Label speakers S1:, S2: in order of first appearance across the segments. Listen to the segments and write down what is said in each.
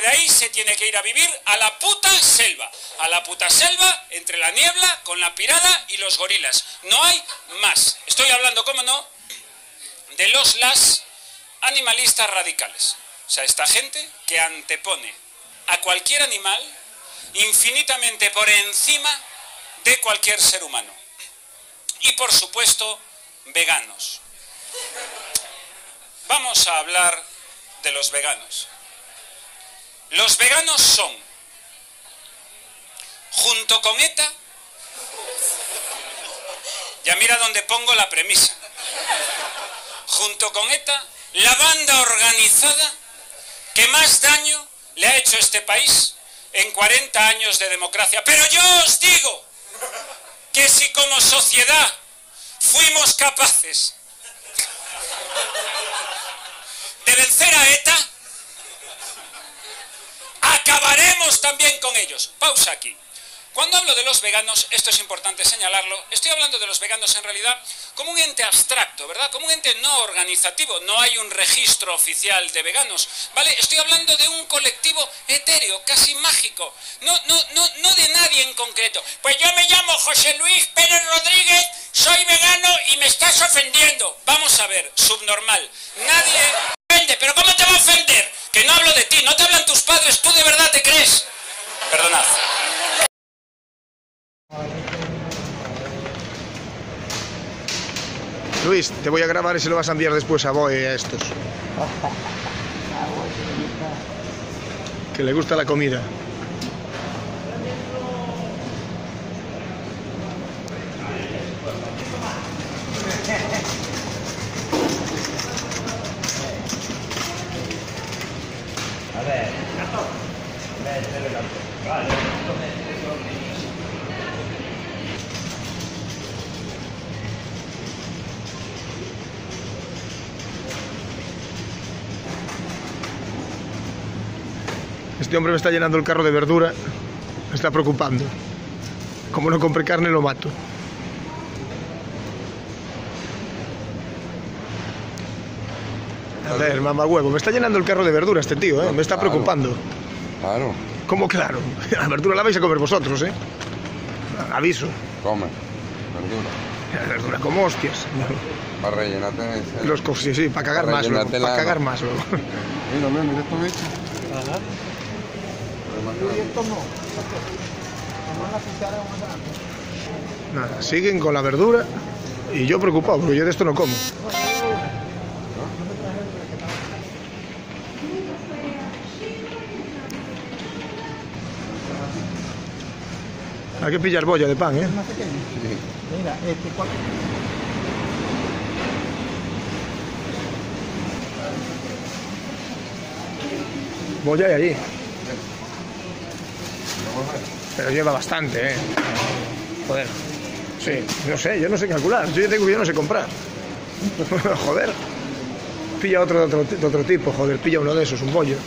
S1: de ahí se tiene que ir a vivir a la puta selva. A la puta selva, entre la niebla, con la pirada y los gorilas. No hay más. Estoy hablando, cómo no, de las animalistas radicales. O sea, esta gente que antepone a cualquier animal infinitamente por encima de cualquier ser humano. Y por supuesto, veganos. Vamos a hablar de los veganos. Los veganos son, junto con ETA, ya mira dónde pongo la premisa, junto con ETA, la banda organizada que más daño le ha hecho a este país en 40 años de democracia. Pero yo os digo que si como sociedad fuimos capaces de vencer a ETA, acabaremos también con ellos. Pausa aquí. Cuando hablo de los veganos, esto es importante señalarlo, estoy hablando de los veganos en realidad como un ente abstracto, ¿verdad? Como un ente no organizativo. No hay un registro oficial de veganos, ¿vale? Estoy hablando de un colectivo etéreo, casi mágico. No de nadie en concreto. Pues yo me llamo José Luis Pérez Rodríguez, soy vegano y me estás ofendiendo. Vamos a ver, subnormal. Nadie ofende, pero ¿cómo te va a ofender? Que no hablo de ti, no te hablan tus padres, ¿tú de verdad te crees? Perdonad.
S2: Luis, te voy a grabar y se lo vas a enviar después a Boy a estos. Que le gusta la comida.
S3: A ver, vale.
S2: Este hombre me está llenando el carro de verdura. Me está preocupando. Como no compre carne, lo mato. A ver, mamá huevo, me está llenando el carro de verdura este tío, ¿eh? Me está preocupando.
S4: Claro.
S2: ¿Cómo claro? La verdura la vais a comer vosotros, ¿eh? Aviso.
S4: Come. Verdura.
S2: La verdura como hostias.
S4: Para rellenarte.
S2: Los sí, para cagar más luego. Para cagar más luego.
S4: Mira esto me echa.
S3: Ajá. Y esto no.
S2: Nada, siguen con la verdura y yo preocupado porque yo de esto no como. Hay que pillar bolla de pan, ¿eh?
S3: Más pequeño.
S4: Sí.
S3: Mira, este 4.
S2: Bolla hay allí. Pero lleva bastante, ¿eh? Joder. Sí, no sé, yo no sé calcular. Yo no sé comprar. Joder. Pilla otro de otro tipo, joder. Pilla uno de esos, un bollo.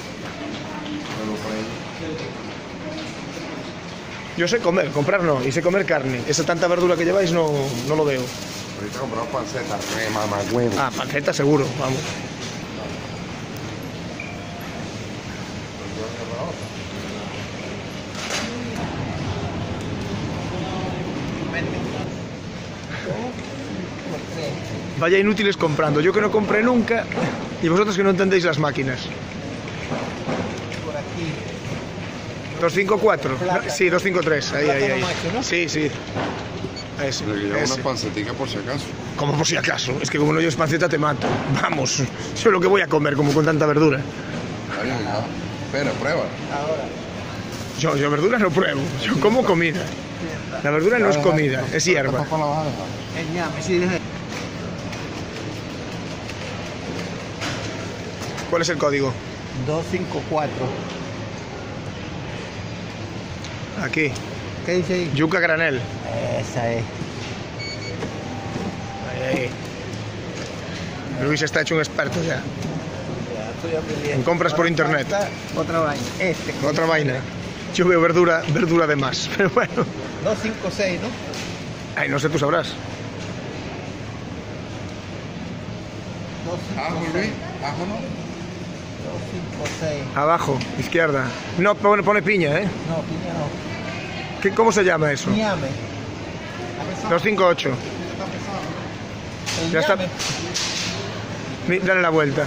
S2: Yo sé comer, comprar no. Y sé comer carne. Esa tanta verdura que lleváis no lo veo.
S4: Ahorita compramos panceta, mamá huevo.
S2: Ah, panceta seguro, vamos. Vaya inútiles comprando. Yo que no compré nunca y vosotros que no entendéis las máquinas.
S3: Por aquí.
S2: 254. Sí, 253. Ahí.
S3: Macho, ¿no?
S2: Sí. Ese.
S4: Le llevo una pancetica por si acaso.
S2: Como por si acaso. Es que como no lleves panceta te mato. Vamos. Yo lo que voy a comer como con tanta verdura.
S4: Ay, ya. Espera, prueba.
S3: Ahora.
S2: Yo verdura no pruebo. Yo como comida. La verdura no es comida, es hierba.
S3: El ñame, sí.
S2: ¿Cuál es el código?
S3: 254.
S2: Aquí.
S3: ¿Qué dice ahí?
S2: Yuca granel.
S3: Esa es.
S2: Ahí. Luis está hecho un experto ya.
S3: Ya estoy aprendiendo.
S2: En compras por internet.
S3: Otra vaina.
S2: Otra vaina. Yo veo verdura de más, pero bueno.
S3: 256, ¿no?
S2: Ay, no sé, tú sabrás.
S4: Ajo, Luis. Ajo, ¿no?
S3: 256.
S2: Abajo, izquierda. No, pone piña, ¿eh?
S3: No, piña no.
S2: ¿Cómo se llama eso?
S3: Ñame.
S2: 258.
S3: El
S2: Ya está.
S3: ñame.
S2: Dale la vuelta.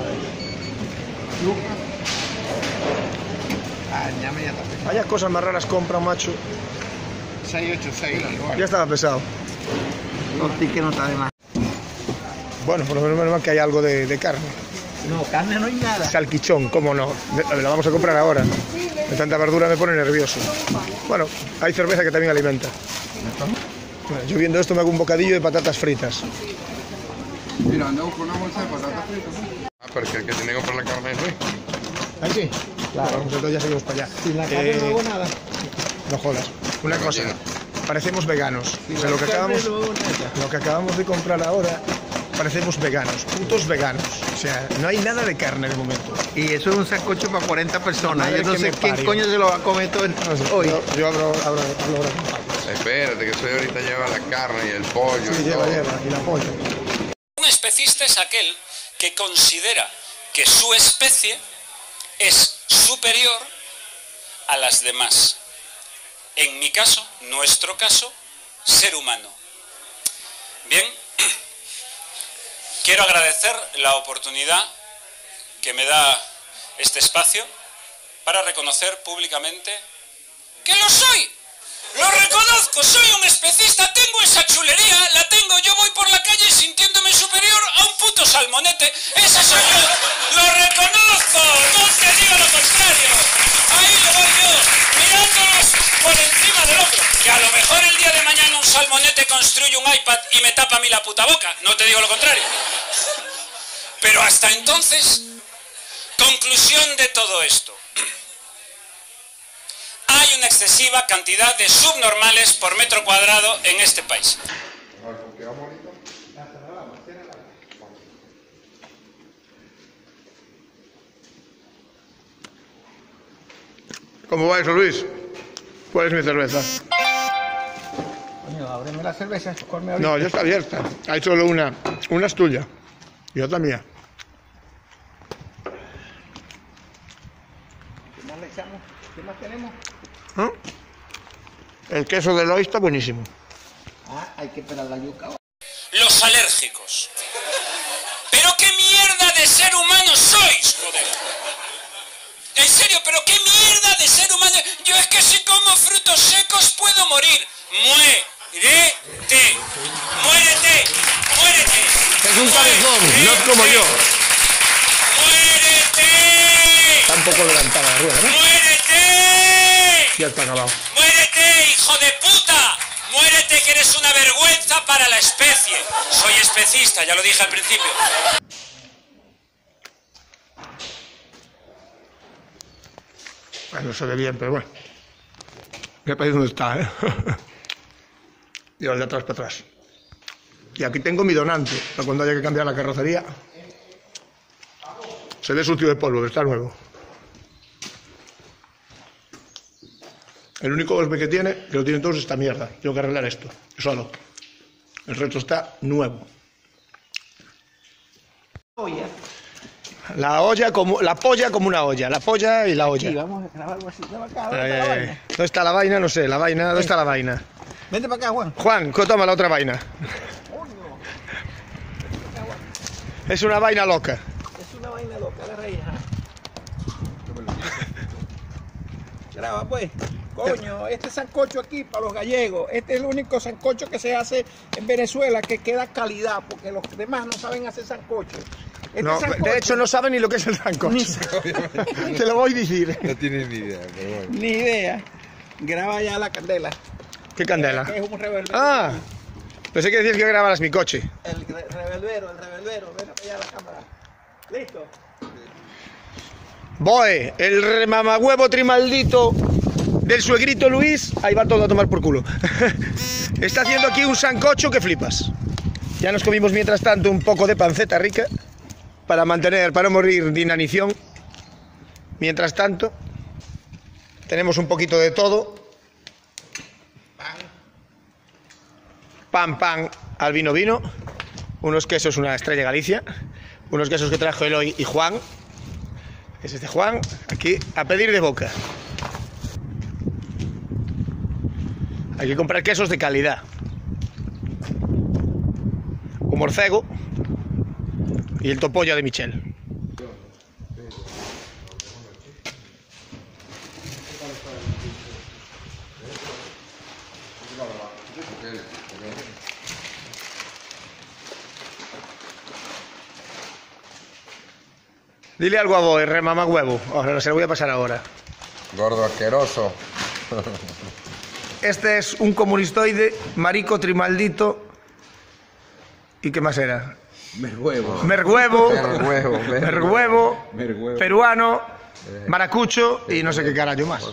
S3: Ah, el ñame ya está pesado.
S2: Vaya cosas más raras compran, macho.
S3: 686.
S2: Ya estaba pesado.
S3: No, que no está de más.
S2: Bueno, por lo menos que hay algo de carne.
S3: No, carne no hay nada.
S2: Salquichón, cómo no. La vamos a comprar ahora. De tanta verdura me pone nervioso. Bueno, hay cerveza que también alimenta. Bueno, yo viendo esto me hago un bocadillo de patatas fritas.
S4: Mira, andamos con una bolsa de patatas fritas. Ah, pero es que el que tiene que comprar la carne es Luis.
S2: ¿Ah, sí? Claro. Vamos, entonces ya seguimos para allá.
S3: Sin la carne no hago nada.
S2: No jodas. Una cosa, parecemos veganos. O sea, lo que acabamos de comprar ahora, parecemos veganos, putos veganos. O sea, no hay nada de carne de momento.
S3: Y eso es un sancocho para 40 personas.
S2: Madre
S3: Yo no
S2: que
S3: sé
S2: me
S3: quién
S2: parió.
S3: coño se lo va a comer todo
S2: No sé,
S3: hoy.
S2: yo hablo ahora con Pablo.
S4: Espérate, que eso ahorita lleva la carne y el pollo.
S2: Sí,
S4: y
S2: lleva,
S4: todo.
S2: y la polla.
S1: Un especista es aquel que considera que su especie es superior a las demás. En mi caso, nuestro caso, ser humano. Bien, quiero agradecer la oportunidad que me da este espacio para reconocer públicamente que lo soy. Lo reconozco, soy un especista, tengo esa chulería, la tengo, yo voy por la calle sintiéndome superior a un puto salmonete, esa soy yo, lo reconozco, no te digo lo contrario, ahí lo voy yo, mirándolos por encima del otro, que a lo mejor el día de mañana un salmonete construye un iPad y me tapa a mí la puta boca, no te digo lo contrario, pero hasta entonces, conclusión de todo esto. Hay una excesiva cantidad de subnormales por metro cuadrado en este país.
S2: ¿Cómo va eso, Luis? ¿Cuál es mi cerveza?
S3: Coño, ábreme la cerveza. Corme ahorita.
S2: No, ya está abierta. Hay solo una. Una es tuya. Y otra mía.
S3: ¿Qué más le echamos? ¿Qué más tenemos?
S2: ¿Ah? El queso del hoy está buenísimo.
S3: Ah, hay que esperar la yuca.
S1: Los alérgicos. ¿Pero qué mierda de ser humano sois, joder? En serio, ¿pero qué mierda de ser humano? Yo es que si como frutos secos puedo morir. Muérete. Muérete. Muérete.
S2: Es un cabezón, no es como yo.
S1: Muérete.
S2: Está un poco levantada la rueda, ¿no?
S1: Muérete.
S2: Ya está acabado.
S1: ¡Muérete, hijo de puta! ¡Muérete, que eres una vergüenza para la especie! Soy especista, ya lo dije al principio.
S2: Bueno, no se ve bien, pero bueno. Me parece dónde está, ¿eh? Y los de atrás para atrás. Y aquí tengo mi donante, para cuando haya que cambiar la carrocería. Se ve sucio de polvo, pero está nuevo. El único golpe que tiene, que lo tienen todos, es esta mierda. Tengo que arreglar esto, solo. El resto está nuevo.
S3: Oye,
S2: La olla como, la polla como una olla, la polla y la olla.
S3: sí, vamos a grabar algo así. Ven acá, ¿dónde está la vaina?
S2: ¿Dónde está la vaina? No sé, la vaina, ¿dónde está la vaina?
S3: Vente para acá, Juan.
S2: Juan, toma la otra vaina. Es una vaina loca.
S3: Es una vaina loca, la reina. Graba, pues. Coño, este sancocho aquí para los gallegos, este es el único sancocho que se hace en Venezuela que queda calidad, porque los demás no saben hacer sancocho. Este
S2: No,
S3: sancocho,
S2: de hecho no saben ni lo que es el sancocho. Te lo voy a decir.
S4: No tienes ni idea, pero bueno.
S3: ni idea. Graba ya la candela.
S2: ¿Qué candela?
S3: Que es un reverbero.
S2: Ah, pensé que decías que grabaras mi coche.
S3: El reverbero. Ven allá la cámara. ¿Listo?
S2: Voy, el remamahuevo trimaldito del suegrito Luis, ahí va todo a tomar por culo. Está haciendo aquí un sancocho que flipas. Ya nos comimos mientras tanto un poco de panceta rica para no morir de inanición. Mientras tanto, tenemos un poquito de todo. Pan al vino. Unos quesos, una Estrella Galicia. Unos quesos que trajo Eloy y Juan. Es este Juan, aquí, a pedir de boca. Hay que comprar quesos de calidad. Un morcego y el topolla de Michel. Dile algo a vos, mamá huevo. Ahora se lo voy a pasar ahora.
S4: Gordo asqueroso.
S2: Este es un comunistoide, marico trimaldito. ¿Y qué más era?
S3: Merhuevo.
S2: Merhuevo, peruano, maracucho y no sé qué carajo más.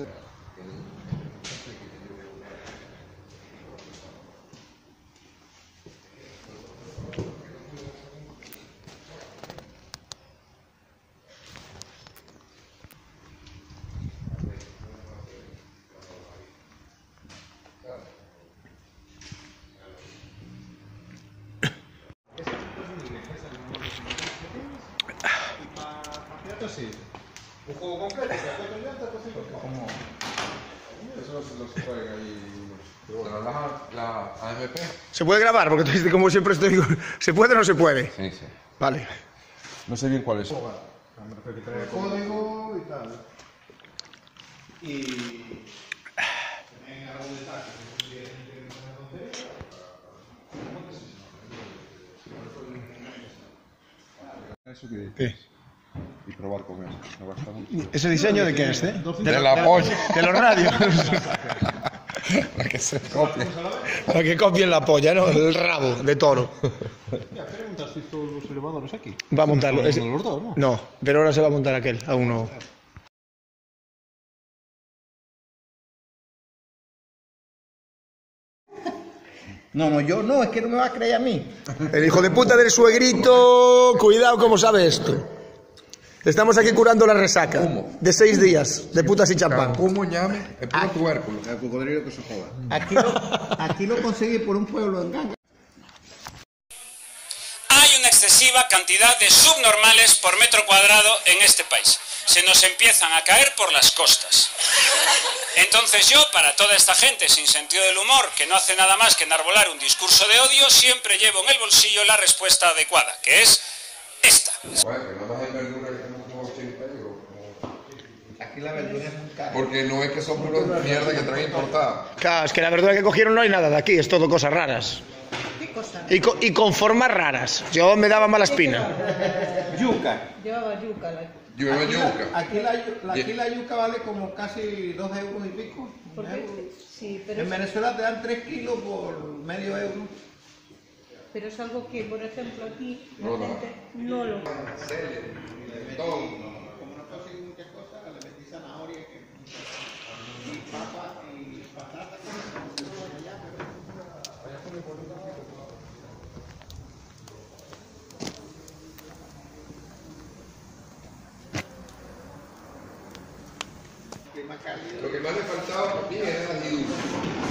S3: Sí. Un juego completo, como eso los traen ahí.
S4: La AMP.
S2: ¿Se puede grabar? Porque tú dices, como siempre estoy... ¿Se puede o no se puede?
S4: Sí, sí.
S2: Vale.
S4: No sé bien cuál es.
S3: El código y tal. Y...
S4: Eso que
S2: ¿Qué?
S4: y probar con eso. Me gusta mucho.
S2: ¿Ese diseño de qué es,
S4: De la polla.
S2: De los radios.
S4: Para que se copie.
S2: Para que copien la polla, ¿no? El rabo de toro.
S3: Ya, preguntas si todos los elevadores aquí.
S2: Va a montarlo.
S3: Los dos, ¿no?
S2: No, pero ahora se va a montar aquel, a uno.
S3: No, yo no, es que no me va a creer a mí.
S2: El hijo de puta del suegrito, cuidado cómo sabe esto. Estamos aquí curando la resaca de 6 días de putas y champán.
S4: ¿Cómo llame? El puro tubérculo.
S3: El cocodrilo que se joda. Aquí lo conseguí por un pueblo en Ganga.
S1: Hay una excesiva cantidad de subnormales por metro cuadrado en este país. Se nos empiezan a caer por las costas. Entonces yo, para toda esta gente sin sentido del humor, que no hace nada más que enarbolar un discurso de odio, siempre llevo en el bolsillo la respuesta adecuada, que es esta.
S4: Bueno, que nada más hay verdura que tenemos como 80 euros.
S3: Aquí la verdura es muy cara.
S4: Porque no es que son puros mierda que traen importada.
S2: Claro, es que la verdura que cogieron no hay nada de aquí, es todo cosas raras.
S5: ¿Qué cosa?
S2: Y con formas raras. Yo me daba mala espina.
S3: Yuca.
S5: Llevaba yuca.
S4: Llueve yuca.
S3: Aquí la yuca vale como casi 2 euros y pico.
S5: ¿Por qué? Sí, pero
S3: En Venezuela te dan 3 kilos por medio euro.
S5: pero es algo que, por ejemplo, aquí la
S4: No, no.
S5: gente no lo...
S3: Como no consigo muchas cosas, le metí zanahoria y papa y patata.
S4: Lo que más le faltaba a mí era el ají dulce.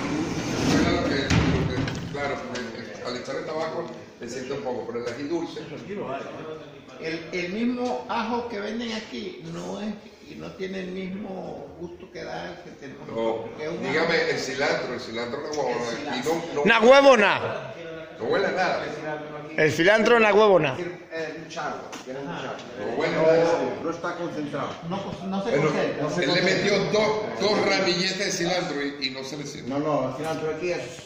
S4: Claro, porque al echar el tabaco le siento un poco, pero el ají dulce.
S3: El mismo ajo que venden aquí no es y no tiene el mismo gusto que da el que tenemos.
S4: No,
S3: que es un
S4: dígame
S3: ajo.
S4: el cilantro no huevona. Y no
S2: Na huevona.
S4: huele a nada.
S2: El cilantro en la huevona.
S4: No huele a nada.
S6: No está concentrado.
S3: No se
S4: Bueno,
S3: concentra.
S4: él le metió dos ramilletes de cilantro y no se le siente.
S6: No, al final aquí es.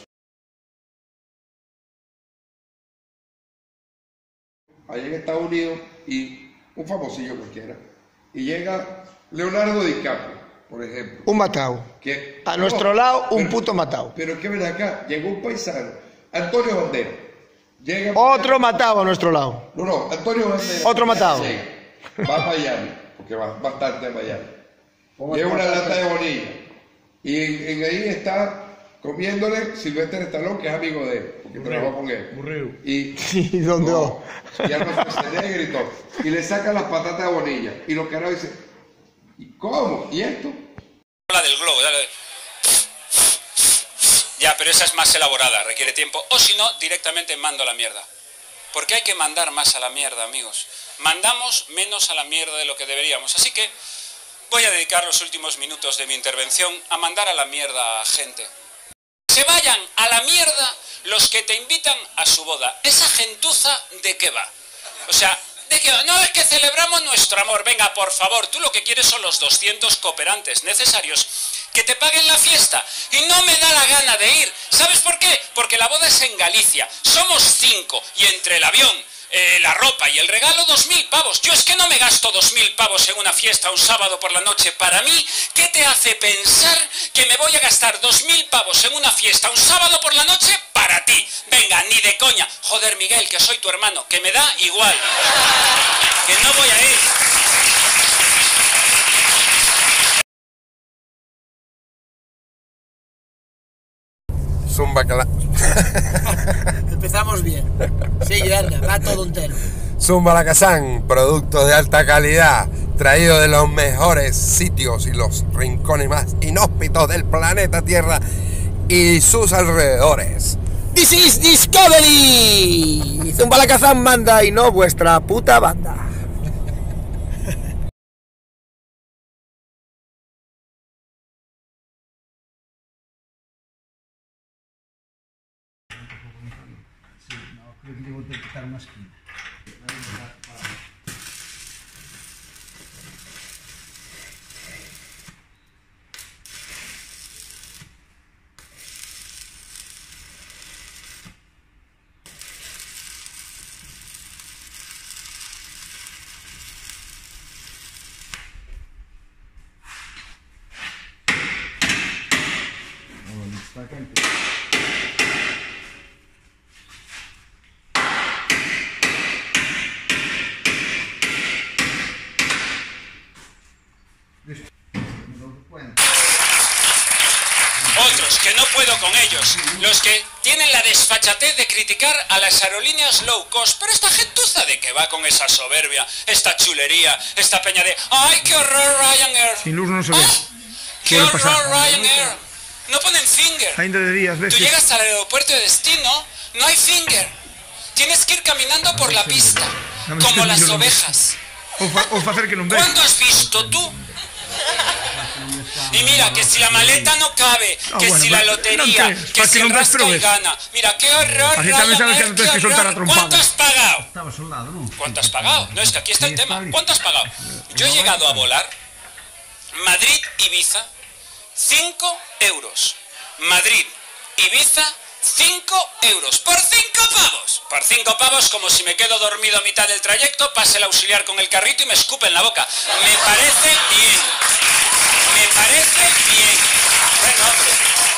S4: Allá en Estados Unidos y un famosillo cualquiera. Y llega Leonardo DiCaprio, por ejemplo.
S2: Un matao.
S4: Que,
S2: A nuestro lado, un
S4: pero-
S2: puto matao.
S4: Pero que ven acá, llegó un paisano, Antonio Banderas. Llega
S2: Otro matao a nuestro lado.
S4: No, Antonio Banderas.
S2: Otro matado.
S4: Sí, va a Miami, porque va bastante a Miami. Lleva una lata de bonilla. Y en ahí está comiéndole Sylvester Stallone, que es amigo de él, porque trabaja con él. Y
S2: ¿Y dónde?
S4: no, ya no se negra y todo. Y le saca las patatas de bonilla. Y los caras dicen, ¿y cómo? ¿Y esto?
S1: La del globo, dale. Ya, pero esa es más elaborada, requiere tiempo. O si no, directamente mando a la mierda. Porque hay que mandar más a la mierda, amigos. mandamos menos a la mierda de lo que deberíamos. Así que voy a dedicar los últimos minutos de mi intervención a mandar a la mierda a gente. Se vayan a la mierda los que te invitan a su boda. ¿Esa gentuza de qué va? O sea, ¿de qué va? No, es que celebramos nuestro amor. Venga, por favor, tú lo que quieres son los 200 cooperantes necesarios que te paguen la fiesta. Y no me da la gana de ir. ¿Sabes por qué? Porque la boda es en Galicia. Somos 5 y entre el avión, la ropa y el regalo 2000 pavos. Yo es que no me gasto 2000 pavos en una fiesta un sábado por la noche. Para mí, ¿qué te hace pensar que me voy a gastar 2000 pavos en una fiesta un sábado por la noche para ti? Venga, ni de coña. Joder, Miguel, que soy tu hermano, que me da igual. Que no voy a ir.
S7: Zumba
S8: Empezamos bien. Sí, anda, va todo entero.
S7: Zumba Lacazán, productos de alta calidad, traído de los mejores sitios y los rincones más inhóspitos del planeta Tierra y sus alrededores.
S8: This is Discovery. Zumba Lacazán manda y no vuestra puta banda.
S6: Debo detectar una esquina.
S1: Otros que no puedo con ellos, los que tienen la desfachatez de criticar a las aerolíneas low cost, pero esta gentuza de que va con esa soberbia, esta chulería, esta peña de ¡ay, qué horror Ryanair!
S2: Sin luz no se ve.
S1: ¡Qué horror Ryanair! No ponen finger.
S2: De días, ¿ves?
S1: Tú llegas al aeropuerto de destino, no hay finger. Tienes que ir caminando por la pista, como las ovejas. ¿Cuándo has visto tú? Y mira, que si la maleta no cabe, que si la lotería, que si el rasca y gana. Mira, qué horror, ¿cuánto has pagado?
S6: Estaba soldado, ¿no?
S1: ¿Cuánto has pagado? No, es que aquí está el tema. ¿Cuánto has pagado? Yo he llegado a volar Madrid-Ibiza, 5 euros. Madrid-Ibiza, 5 euros. ¡Por 5 pavos! Por 5 pavos, como si me quedo dormido a mitad del trayecto, pase el auxiliar con el carrito y me escupe en la boca. Me parece bien. Me parece bien. Bueno, hombre.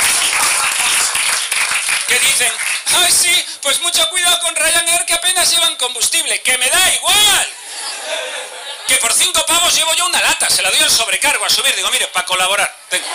S1: ¿Qué dicen? ¡Ay, sí! Pues mucho cuidado con Ryanair, que apenas llevan combustible. ¡Que me da igual! Que por 5 pavos llevo yo una lata. Se la doy al sobrecargo a subir. Digo, mire, para colaborar. Tengo.